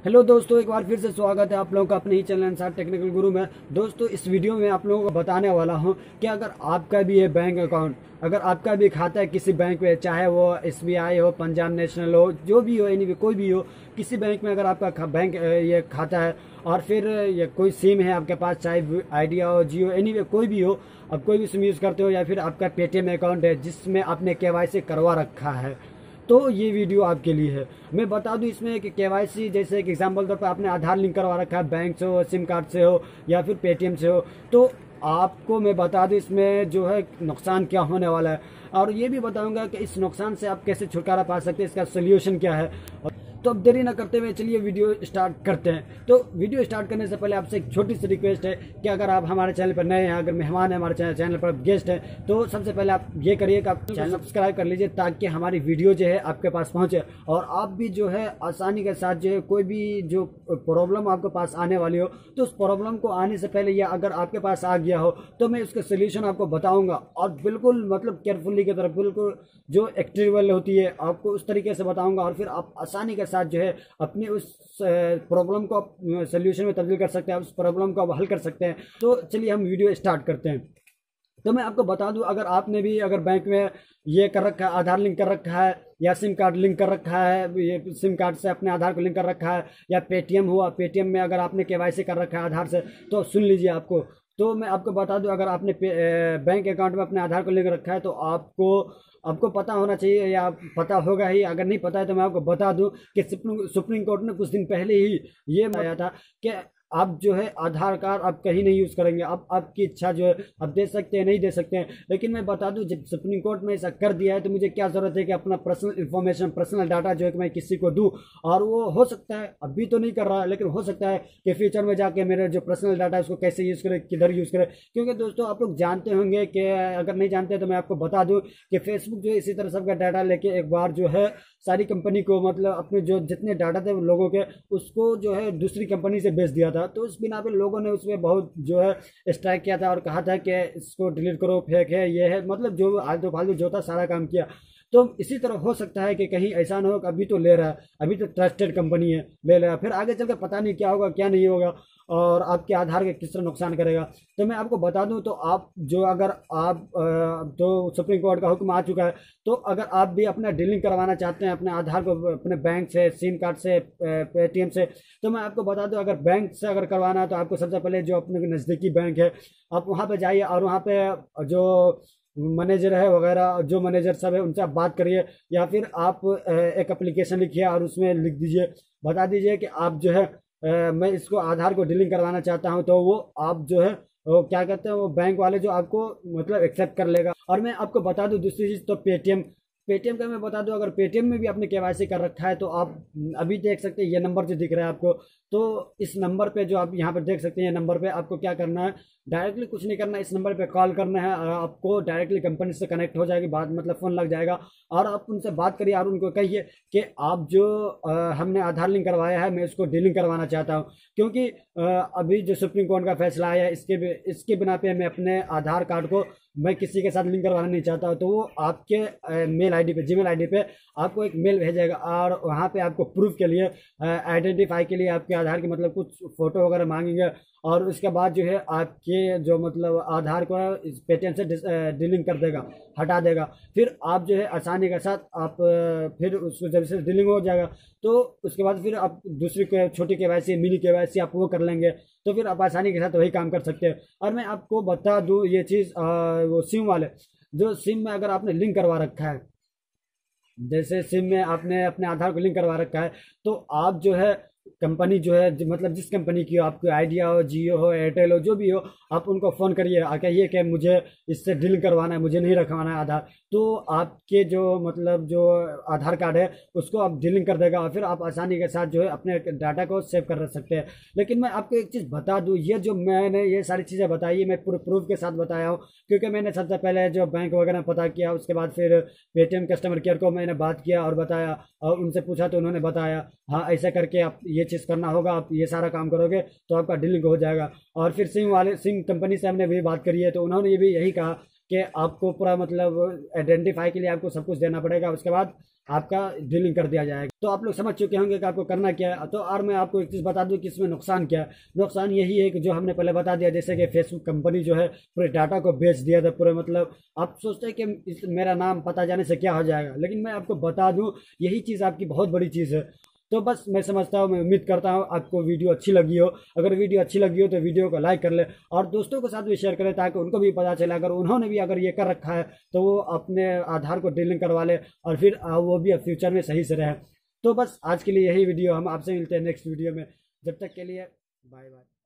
Hello दोस्तों, एक बार फिर से स्वागत है आप लोगों का अपने ही चैनल अंसार टेक्निकल गुरु में। दोस्तों, इस वीडियो में आप लोगों को बताने वाला हूं कि अगर आपका भी है बैंक अकाउंट, अगर आपका भी खाता है किसी बैंक में, चाहे वो SBI हो, पंजाब नेशनल हो, जो भी हो, एनी कोई भी हो, किसी बैंक में अगर आपका बैंक ये खाता है और फिर ये कोई सिम है आपके पास, चाहे आइडिया हो, जियो, एनी कोई भी हो, अब कोई भी सिम यूज़ करते हो, या फिर आपका पेटीएम अकाउंट है जिसमें आपने KYC करवा रखा है, तो ये वीडियो आपके लिए है। मैं बता दूं इसमें कि KYC जैसे एक एग्जांपल तौर पर आपने आधार लिंक करवा रखा है, बैंक से हो, सिम कार्ड से हो, या फिर पेटीएम से हो, तो आपको मैं बता दूं इसमें जो है नुकसान क्या होने वाला है, और ये भी बताऊंगा कि इस नुकसान से आप कैसे छुटकारा पा सकते हैं, इसका सोल्यूशन क्या है। तो अब देरी ना करते हुए चलिए वीडियो स्टार्ट करते हैं। तो वीडियो स्टार्ट करने से पहले आपसे एक छोटी सी रिक्वेस्ट है कि अगर आप हमारे चैनल पर नए हैं, अगर मेहमान हैं, हमारे चैनल पर गेस्ट हैं, तो सबसे पहले आप ये करिए कि आप चैनल सब्सक्राइब कर लीजिए, ताकि हमारी वीडियो जो है आपके पास पहुंचे और आप भी जो है आसानी के साथ जो है कोई भी जो प्रॉब्लम आपके पास आने वाली हो, तो उस प्रॉब्लम को आने से पहले, या अगर आपके पास आ गया हो, तो मैं उसका सोल्यूशन आपको बताऊंगा, और बिल्कुल मतलब केयरफुली की तरफ, बिल्कुल जो एक्टिवेबल होती है आपको उस तरीके से बताऊंगा, और फिर आप आसानी के साथ जो है अपनी उस प्रॉब्लम को सोल्यूशन में तब्दील कर सकते हैं, उस प्रॉब्लम को आप हल कर सकते हैं। तो चलिए हम वीडियो स्टार्ट करते हैं। तो मैं आपको बता दूं, अगर आपने भी अगर बैंक में ये कर रखा है, आधार लिंक कर रखा है, या सिम कार्ड लिंक कर रखा है, ये सिम कार्ड से अपने आधार को लिंक कर रखा है, या पेटीएम हुआ, पेटीएम में अगर आपने KYC कर रखा है आधार से, तो सुन लीजिए आपको। तो मैं आपको बता दूं, अगर आपने बैंक अकाउंट में अपने आधार को लिंक रखा है, तो आपको आपको पता होना चाहिए, या पता होगा ही। अगर नहीं पता है तो मैं आपको बता दूं कि सुप्रीम कोर्ट ने कुछ दिन पहले ही ये बताया था कि आप जो है आधार कार्ड आप कहीं नहीं यूज़ करेंगे। अब आपकी इच्छा जो है आप दे सकते हैं, नहीं दे सकते हैं, लेकिन मैं बता दूं, जब सुप्रीम कोर्ट ने ऐसा कर दिया है तो मुझे क्या ज़रूरत है कि अपना पर्सनल इन्फॉर्मेशन, पर्सनल डाटा जो है कि मैं किसी को दूं। और वो हो सकता है, अभी तो नहीं कर रहा है, लेकिन हो सकता है कि फ्यूचर में जाके मेरे जो पर्सनल डाटा है उसको कैसे यूज़ करें, किधर यूज़ करें। क्योंकि दोस्तों, आप लोग जानते होंगे कि, अगर नहीं जानते तो मैं आपको बता दूं कि फेसबुक जो है इसी तरह सबका डाटा लेके एक बार जो है सारी कंपनी को, मतलब अपने जो जितने डाटा थे लोगों के, उसको जो है दूसरी कंपनी से बेच दिया था। तो उस बिना पे लोगों ने उसमें बहुत जो है स्ट्राइक किया था और कहा था कि इसको डिलीट करो, फेक है, ये है, मतलब जो आलतू फालतू जो था सारा काम किया। तो इसी तरह हो सकता है कि कहीं ऐसा ना हो कि अभी तो ले रहा है, अभी तो ट्रस्टेड कंपनी है, ले रहा है, फिर आगे चलकर पता नहीं क्या होगा क्या नहीं होगा, और आपके आधार के किस तरह नुकसान करेगा। तो मैं आपको बता दूं, तो आप जो, अगर आप तो सुप्रीम कोर्ट का हुक्म आ चुका है, तो अगर आप भी अपना डीलिंग करवाना चाहते हैं अपने आधार को अपने बैंक से, सिम कार्ड से, पेटीएम से, तो मैं आपको बता दूं, अगर बैंक से अगर करवाना है तो आपको सबसे पहले जो अपने नज़दीकी बैंक है, आप वहाँ पे जाइए, और वहाँ पे जो मैनेजर है वगैरह, जो मैनेजर सब है, उनसे आप बात करिए, या फिर आप एक एप्लीकेशन लिखिए और उसमें लिख दीजिए, बता दीजिए कि आप जो है मैं इसको आधार को डीलिंग करवाना चाहता हूं, तो वो आप जो है वो क्या कहते हैं, वो बैंक वाले जो आपको मतलब एक्सेप्ट कर लेगा। और मैं आपको बता दूं दूसरी चीज़, तो पेटीएम, पेटीएम का मैं बता दूं, अगर पेटीएम में भी आपने KYC कर रखा है, तो आप अभी देख सकते हैं ये नंबर जो दिख रहा है आपको, तो इस नंबर पे जो आप यहाँ पर देख सकते हैं, ये नंबर पे आपको क्या करना है, डायरेक्टली कुछ नहीं करना है, इस नंबर पे कॉल करना है, और आपको डायरेक्टली कंपनी से कनेक्ट हो जाएगी बात, मतलब फ़ोन लग जाएगा, और आप उनसे बात करिए और उनको कहिए कि आप जो हमने आधार लिंक करवाया है, मैं इसको डीलिंग करवाना चाहता हूँ, क्योंकि अभी जो सुप्रीम कोर्ट का फैसला आया है, इसके बिना पे मैं अपने आधार कार्ड को मैं किसी के साथ लिंक करवाना नहीं चाहता हूँ। तो वो आपके मेल आईडी पे, जीमेल आईडी पे आपको एक मेल भेजेगा, और वहाँ पे आपको प्रूफ के लिए, आइडेंटिफाई के लिए आपके आधार की मतलब कुछ फ़ोटो वगैरह मांगेंगे, और उसके बाद जो है आपके जो मतलब आधार को इस पेटीएम से डीलिंग कर देगा, हटा देगा। फिर आप जो है आसानी के साथ आप फिर उसको जब से डीलिंग हो जाएगा, तो उसके बाद फिर आप दूसरी छोटी KYC, मिनी KYC आप वो कर लेंगे, तो फिर आप आसानी के साथ वही काम कर सकते हैं। और मैं आपको बता दूं ये चीज़, वो सिम वाले, जो सिम में अगर आपने लिंक करवा रखा है, जैसे सिम में आपने अपने आधार को लिंक करवा रखा है, तो आप जो है कंपनी जो है मतलब जिस कंपनी की हो, आपको आइडिया हो, जियो हो, एयरटेल हो, जो भी हो, आप उनको फ़ोन करिए, कहिए कि मुझे इससे डील करवाना है, मुझे नहीं रखवाना है आधार, तो आपके जो मतलब जो आधार कार्ड है उसको आप डीलिंग कर देगा, और फिर आप आसानी के साथ जो है अपने डाटा को सेव कर सकते हैं। लेकिन मैं आपको एक चीज़ बता दूं, ये जो मैंने ये सारी चीज़ें बताई, मैं पूरे प्रूफ के साथ बताया हूँ, क्योंकि मैंने सबसे पहले जो बैंक वगैरह में पता किया, उसके बाद फिर पेटीएम कस्टमर केयर को मैंने बात किया और बताया, और उनसे पूछा तो उन्होंने बताया, हाँ ऐसे करके आप ये चीज़ करना होगा, आप ये सारा काम करोगे तो आपका डीलिंग हो जाएगा। और फिर सिम कंपनी से हमने भी बात करी है, तो उन्होंने ये भी यही कहा कि आपको पूरा मतलब आइडेंटिफाई के लिए आपको सब कुछ देना पड़ेगा, उसके बाद आपका डीलिंग कर दिया जाएगा। तो आप लोग समझ चुके होंगे कि आपको करना क्या है। तो और मैं आपको एक चीज़ बता दूं कि इसमें नुकसान क्या है। नुकसान यही है कि जो हमने पहले बता दिया, जैसे कि फेसबुक कंपनी जो है पूरे डाटा को बेच दिया था पूरे, मतलब आप सोचते हैं कि मेरा नाम पता जाने से क्या हो जाएगा, लेकिन मैं आपको बता दूं यही चीज़ आपकी बहुत बड़ी चीज़ है। तो बस मैं समझता हूँ, मैं उम्मीद करता हूँ आपको वीडियो अच्छी लगी हो। अगर वीडियो अच्छी लगी हो तो वीडियो को लाइक कर ले और दोस्तों के साथ भी शेयर करें, ताकि उनको भी पता चले, अगर उन्होंने भी अगर ये कर रखा है तो वो अपने आधार को डीलिंग करवा ले और फिर वो भी फ्यूचर में सही से रहे। तो बस आज के लिए यही वीडियो, हम आपसे मिलते हैं नेक्स्ट वीडियो में। जब तक के लिए बाय बाय।